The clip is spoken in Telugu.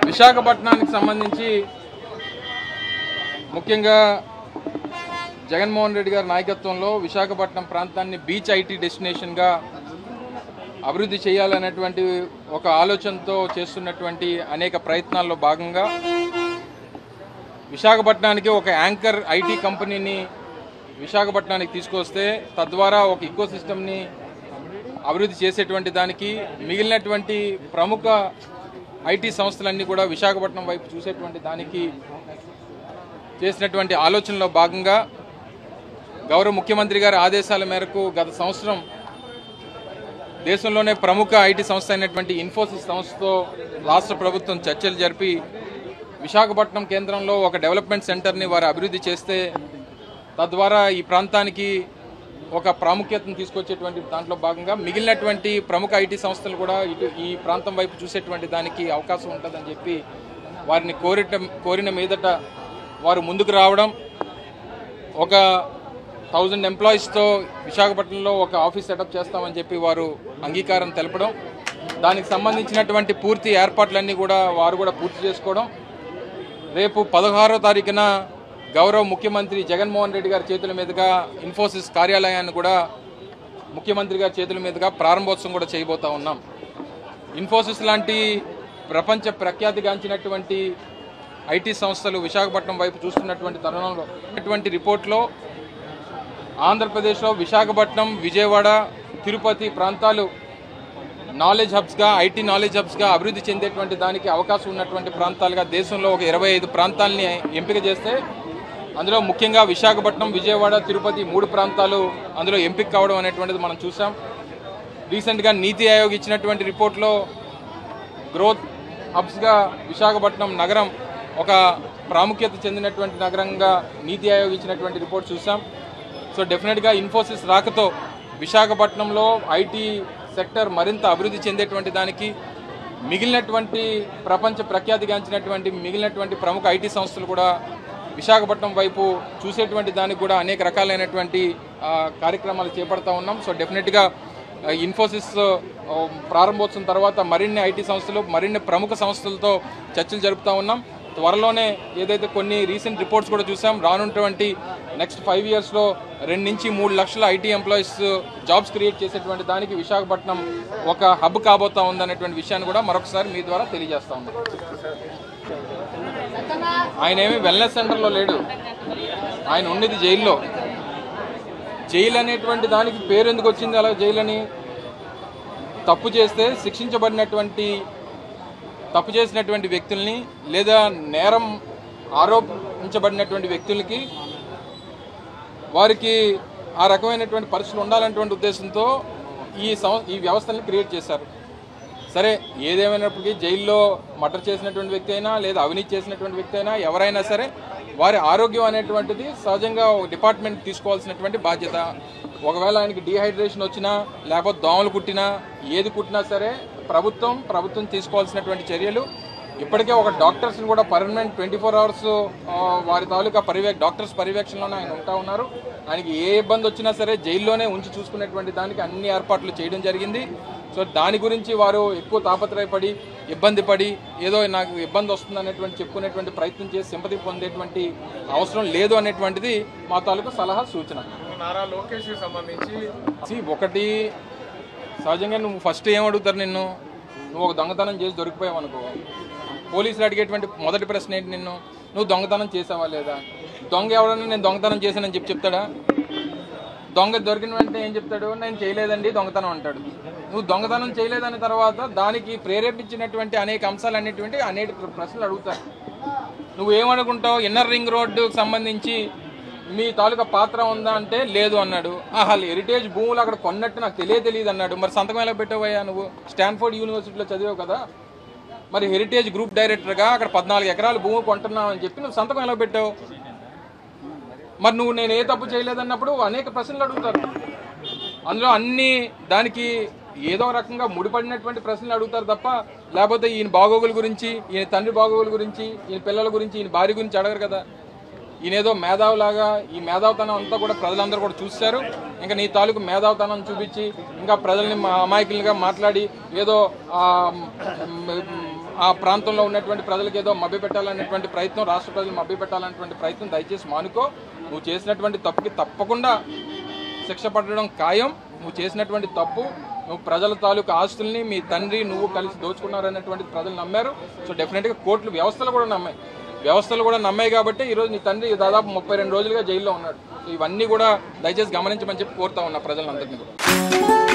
విశాఖపట్నానికి సంబంధించి ముఖ్యంగా జగన్మోహన్ రెడ్డి గారి నాయకత్వంలో విశాఖపట్నం ప్రాంతాన్ని బీచ్ ఐటీ డెస్టినేషన్గా అభివృద్ధి చేయాలనేటువంటి ఒక ఆలోచనతో చేస్తున్నటువంటి అనేక ప్రయత్నాల్లో భాగంగా విశాఖపట్నానికి ఒక యాంకర్ ఐటీ కంపెనీని విశాఖపట్నానికి తీసుకొస్తే తద్వారా ఒక ఇకో సిస్టమ్ని అభివృద్ధి చేసేటువంటి దానికి మిగిలినటువంటి ప్రముఖ ఐటీ సంస్థలన్నీ కూడా విశాఖపట్నం వైపు చూసేటువంటి దానికి చేసినటువంటి ఆలోచనలో భాగంగా గౌరవ ముఖ్యమంత్రి గారి ఆదేశాల మేరకు గత సంవత్సరం దేశంలోనే ప్రముఖ ఐటీ సంస్థ అయినటువంటి ఇన్ఫోసిస్ సంస్థతో రాష్ట్ర ప్రభుత్వం చర్చలు జరిపి విశాఖపట్నం కేంద్రంలో ఒక డెవలప్మెంట్ సెంటర్ని వారు అభివృద్ధి చేస్తే తద్వారా ఈ ప్రాంతానికి ఒక ప్రాముఖ్యతను తీసుకొచ్చేటువంటి దాంట్లో భాగంగా మిగిలినటువంటి ప్రముఖ ఐటీ సంస్థలు కూడా ఇటు ఈ ప్రాంతం వైపు చూసేటువంటి దానికి అవకాశం ఉంటుందని చెప్పి వారిని కోరిన మీదట వారు ముందుకు రావడం, ఒక 1000 ఎంప్లాయీస్తో విశాఖపట్నంలో ఒక ఆఫీస్ సెటప్ చేస్తామని చెప్పి వారు అంగీకారం తెలపడం, దానికి సంబంధించినటువంటి పూర్తి ఏర్పాట్లన్నీ కూడా వారు కూడా పూర్తి చేసుకోవడం, రేపు 16వ తారీఖున గౌరవ ముఖ్యమంత్రి జగన్మోహన్ రెడ్డి గారి చేతుల మీదుగా ఇన్ఫోసిస్ కార్యాలయాన్ని కూడా ముఖ్యమంత్రి గారి చేతుల మీదుగా ప్రారంభోత్సవం కూడా చేయబోతా ఉన్నాం. ఇన్ఫోసిస్ లాంటి ప్రపంచ ప్రఖ్యాతిగాంచినటువంటి ఐటీ సంస్థలు విశాఖపట్నం వైపు చూస్తున్నటువంటి తరుణంలో ఇటువంటి రిపోర్ట్లో ఆంధ్రప్రదేశ్లో విశాఖపట్నం, విజయవాడ, తిరుపతి ప్రాంతాలు నాలెడ్జ్ హబ్స్గా, ఐటీ నాలెడ్జ్ హబ్స్గా అభివృద్ధి చెందేటువంటి దానికి అవకాశం ఉన్నటువంటి ప్రాంతాలుగా దేశంలో ఒక 25 ప్రాంతాలని ఎంపిక చేస్తే అందులో ముఖ్యంగా విశాఖపట్నం, విజయవాడ, తిరుపతి 3 ప్రాంతాలు అందులో ఎంపిక కావడం అనేటువంటిది మనం చూసాం. రీసెంట్గా నీతి ఆయోగ్ ఇచ్చినటువంటి రిపోర్ట్లో గ్రోత్ హబ్స్గా విశాఖపట్నం నగరం ఒక ప్రాముఖ్యత చెందినటువంటి నగరంగా నీతి ఆయోగ్ ఇచ్చినటువంటి రిపోర్ట్ చూసాం. సో డెఫినెట్గా ఇన్ఫోసిస్ రాకతో విశాఖపట్నంలో ఐటీ సెక్టర్ మరింత అభివృద్ధి చెందేటువంటి దానికి మిగిలినటువంటి ప్రపంచ ప్రఖ్యాతిగాంచినటువంటి మిగిలినటువంటి ప్రముఖ ఐటీ సంస్థలు కూడా విశాఖపట్నం వైపు చూసేటువంటి దానికి కూడా అనేక రకాలైనటువంటి కార్యక్రమాలు చేపడతా ఉన్నాం. సో డెఫినెట్గా ఇన్ఫోసిస్ ప్రారంభోత్సవం తర్వాత మరిన్ని ఐటీ సంస్థలు, మరిన్ని ప్రముఖ సంస్థలతో చర్చలు జరుపుతూ ఉన్నాం. త్వరలోనే ఏదైతే కొన్ని రీసెంట్ రిపోర్ట్స్ కూడా చూసాం, రానున్నటువంటి నెక్స్ట్ 5 ఇయర్స్లో 2 నుంచి 3 లక్షల ఐటీ ఎంప్లాయీస్ జాబ్స్ క్రియేట్ చేసేటువంటి దానికి విశాఖపట్నం ఒక హబ్ కాబోతా ఉందనేటువంటి విషయాన్ని కూడా మరొకసారి మీ ద్వారా తెలియజేస్తా ఉన్నాం. ఆయన ఏమీ వెల్నెస్ సెంటర్లో లేడు, ఆయన ఉండేది జైల్లో. జైలు అనేటువంటి దానికి పేరు ఎందుకు వచ్చింది అలా జైలు అని? తప్పు చేస్తే తప్పు చేసినటువంటి వ్యక్తుల్ని లేదా నేరం ఆరోపించబడినటువంటి వ్యక్తులకి వారికి ఆ రకమైనటువంటి పరిస్థితులు ఉండాలనేటువంటి ఉద్దేశంతో ఈ వ్యవస్థల్ని క్రియేట్ చేశారు. సరే, ఏదేమైనప్పటికీ జైల్లో మర్డర్ చేసినటువంటి వ్యక్తి అయినా లేదా అవినీతి చేసినటువంటి వ్యక్తి అయినా ఎవరైనా సరే వారి ఆరోగ్యం అనేటువంటిది సహజంగా డిపార్ట్మెంట్ తీసుకోవాల్సినటువంటి బాధ్యత. ఒకవేళ ఆయనకి డీహైడ్రేషన్ వచ్చినా లేకపోతే దోమలు కుట్టినా ఏది కుట్టినా సరే ప్రభుత్వం తీసుకోవాల్సినటువంటి చర్యలు. ఇప్పటికే ఒక డాక్టర్స్ని కూడా పర్మనెంట్ 24 అవర్స్ వారి తాలూకా డాక్టర్స్ పర్యవేక్షణలోనే ఆయన ఉంటా ఉన్నారు. ఆయనకి ఏ ఇబ్బంది వచ్చినా సరే జైల్లోనే ఉంచి చూసుకునేటువంటి దానికి అన్ని ఏర్పాట్లు చేయడం జరిగింది. సో దాని గురించి వారు ఎక్కువ తాపత్రయపడి ఇబ్బంది పడి ఏదో నాకు ఇబ్బంది వస్తుంది అనేటువంటి చెప్పుకునేటువంటి ప్రయత్నం చేసి సింపతి పొందేటువంటి అవసరం లేదు అనేటువంటిది మా తాలూకా సలహా సూచన. నారా లోకేష్ కి సంబంధించి ఒకటి సహజంగా నువ్వు ఫస్ట్ ఏం అడుగుతారు, నువ్వు ఒక దొంగతనం చేసి దొరికిపోయావు అనుకో, పోలీసులు అడిగేటువంటి మొదటి ప్రశ్న ఏంటి, నువ్వు దొంగతనం చేసావా లేదా? దొంగ ఎవడన్నా నేను దొంగతనం చేశానని చెప్తాడా? దొంగ దొరికిన వెంటనే ఏం చెప్తాడు, నేను చేయలేదండి దొంగతనం అంటాడు. నువ్వు దొంగతనం చేయలేదని తర్వాత దానికి ప్రేరేపించినటువంటి అనేక అంశాలన్నిటువంటి అనేక ప్రశ్నలు అడుగుతారు. నువ్వేమనుకుంటావు? ఇన్నర్ రింగ్ రోడ్డుకు సంబంధించి మీ తాలూకా పాత్ర ఉందా అంటే లేదు అన్నాడు. హెరిటేజ్ భూములు అక్కడ కొన్నట్టు నాకు తెలియదు అన్నాడు. మరి సంతకం ఎలా పెట్టావయ్యా? నువ్వు స్టాన్ఫోర్డ్ యూనివర్సిటీలో చదివావు కదా, మరి హెరిటేజ్ గ్రూప్ డైరెక్టర్గా అక్కడ 14 ఎకరాల భూమి కొంటున్నావు అని చెప్పి నువ్వు సంతకం ఎలా పెట్టావు? మరి నువ్వు నేను ఏ తప్పు చేయలేదన్నప్పుడు అనేక ప్రశ్నలు అడుగుతారు. అందులో అన్ని దానికి ఏదో రకంగా ముడిపడినటువంటి ప్రశ్నలు అడుగుతారు తప్ప లేకపోతే ఈయన బాగోగుల గురించి, ఈయన తండ్రి బాగోగుల గురించి, ఈయన పిల్లల గురించి, ఈయన భార్య గురించి అడగరు కదా. ఈయనేదో మేధావులాగా ఈ మేధావుతనం అంతా కూడా ప్రజలందరూ కూడా చూశారు. ఇంకా నీ తాలూకు మేధావుతనం చూపించి ఇంకా ప్రజల్ని అమాయకులుగా మాట్లాడి ఏదో ఆ ప్రాంతంలో ఉన్నటువంటి ప్రజలకు ఏదో మభ్యపెట్టాలనేటువంటి ప్రయత్నం, రాష్ట్ర ప్రజలు మభ్యపెట్టాలనేటువంటి ప్రయత్నం దయచేసి మానుకో. నువ్వు చేసినటువంటి తప్పుకి తప్పకుండా శిక్ష పడడం ఖాయం. నువ్వు చేసినటువంటి తప్పు, నువ్వు ప్రజల తాలూకు ఆస్తుల్ని మీ తండ్రి నువ్వు కలిసి దోచుకున్నారనేటువంటి ప్రజలు నమ్మారు. సో డెఫినెట్గా కోర్టులు వ్యవస్థలు కూడా నమ్మాయి కాబట్టి ఈరోజు నీ తండ్రి దాదాపు 32 రోజులుగా జైల్లో ఉన్నాడు. సో ఇవన్నీ కూడా దయచేసి గమనించమని చెప్పి కోరుతా ఉన్నా ప్రజలందరినీ కూడా.